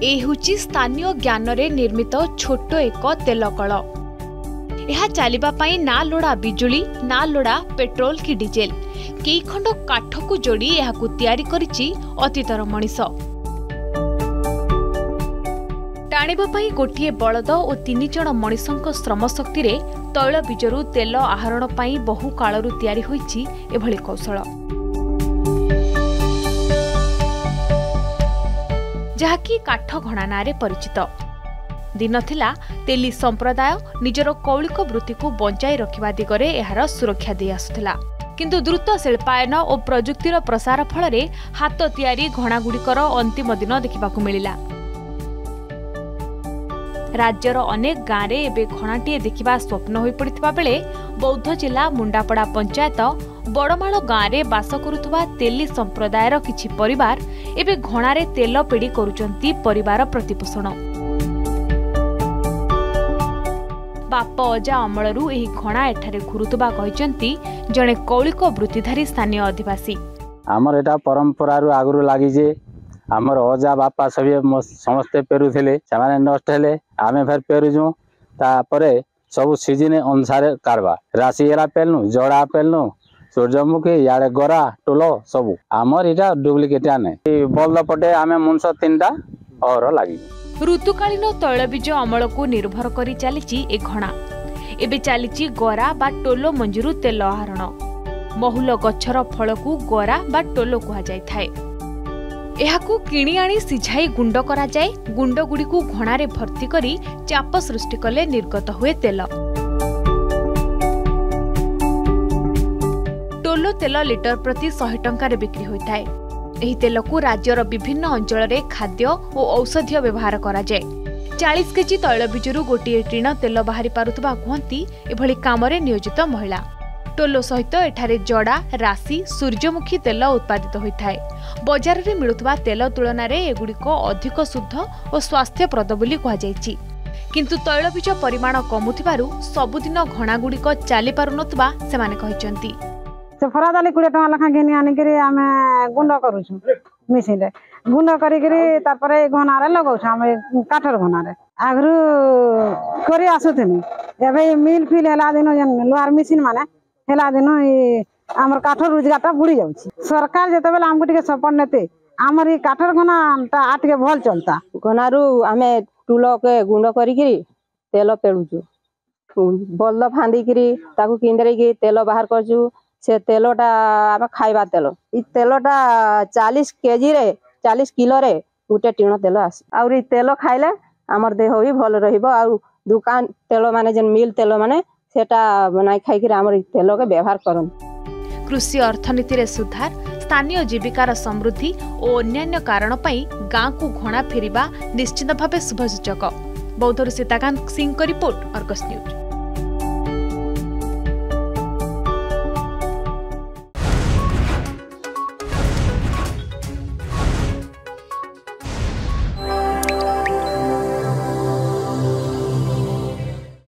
ए Ho Chi स्थानीय ज्ञान रे निर्मित छोट एक तेल कल। यह चलिबा पई ना लोड़ा बिजुली ना लोड़ा पेट्रोल कि डीजेल, कई खंड काठ को जोड़ी यहाकू तैयारी करिछि अतीतर मनीष। टाणिबा पई गोटिए बलद और 3 जण मनीषक श्रम शक्ति रे तैल बीजरू तेल आहरण पई बहु कालरू तैयारी होइछि एभली कौशल, जहाकी काठ घणा नारे परिचित। दिन थिला तेली संप्रदाय निजर कौलिक वृत्ति को बंचाई रखिबा दिगरे एहार सुरक्षा दे आसुथिला, किंतु द्रुत शिल्पायन और प्रजुक्तिर प्रसार फल रे हाथ तैयारी घणागुड़िकर अंतिम दिन देखिबाकू मिलिला। राज्यर अनेक गाँव में एबे घणाटीए देखिबा स्वप्न होई पड़िथिबा बेले बौद्ध जिला मुंडापड़ा पंचायत बड़माल गाँव में बास करुथुबा तेली संप्रदायर किछि परिवार एबे घणारे तेल पेड़ी करुचंती परिवार प्रतिपोषण। बाप अजा अमलरू एही घणा एठारे घुरुथुबा कहिचंती जणे कौलिक वृत्तिधारी स्थानीय अधिवासी। आमर एटा परंपरा रु आगुरु लागि जे आमर अजा बापा सभी समस्ते पेरुथिले, सेमाने नष्ट हेले आमे फेर पेरुजु। तापरे सब सीजन अनुसार कारबा राशि एरा पेलनु, जड़ा पेलनु, सूर्यमुखी याडे गरा टोलो सब आमर इटा डुप्लिकेट आने बल्द पटे आमे मुंस 3टा और लागि। ऋतुकालीन तैलबीज अमल को निर्भर करी चलीची ए घणा। एबे चलीची गरा बा टोलो मंजूरु तेल आहरण। महुल गछर फल को गरा बा टोलो कहा जाय थाए। एहाकू किणी आनी सिझाई गुंड करा जाए। गुंड गुड़ी को घणारे भर्ती करी चाप सृष्टि कले निर्गत हुए तेल। टोलो तेल लिटर प्रति 100 टंकार बिक्री होता है। एही तेल को राज्यर विभिन्न अंचल रे खाद्य और औषधीय व्यवहार करा जाए। 40 केजी तैलबीजरू गोटे टीण तेल बाहरी पारुथबा कहती एभली काम रे नियोजित महिला। टोलो सहित एठारे जड़ा राशि सूर्यमुखी तेल उत्पादित होता है। बजार रे मिलुथबा तेल तुलना रे एगुड़िक अधिक शुद्ध और स्वास्थ्यप्रद बोली कहा जायछि, किंतु तैलबीज परिमाण कमुथिबारु सबुदिन घणागुड़िक चली पारुनथबा सेमाने कहिचंती। से फरा दाली 20 टका लखा घेनी आनी करी आमे गुंड करूछु मिसिन रे गुंड करी करी तापरे घना रे लगाउछु आमे काठर घना रे आगरु करी आसुथिनी। एबे मिल फिल हला दिन जन लोहार मिसिन माने हेला दिन आमर काठर रोजगारटा बुड़ी जाउछि। सरकार जते बेला हमको टिके सपोर्ट नेते आमर ई काठर घनाटा आटिके भल चलता। घनारू आमे टुलो के गुंड करी करी तेल पेळुछु, बल्द फांदी करी ताकू किंदरे के तेल बाहर करछु। से तेलटा आमे खाइबा तेल ई तेलटा 40 केजी रे 40 किलो रे गुटे टीण तेल आसी। और ई तेल खाइले आमर देह भी भल रहिबो। और दुकान तेल माने जन मिल तेल माने सेटा बनाई खाई के आमर ई तेल के व्यवहार करन। कृषि अर्थनीति रे सुधार, स्थानीय जीविकार समृद्धि और अन्यान्य कारण पई गाँ को घणा फेरिबा निश्चित भावे शुभसूचक। बौद्धरू सीताकांत सिंह को रिपोर्ट, अर्गस न्यूज।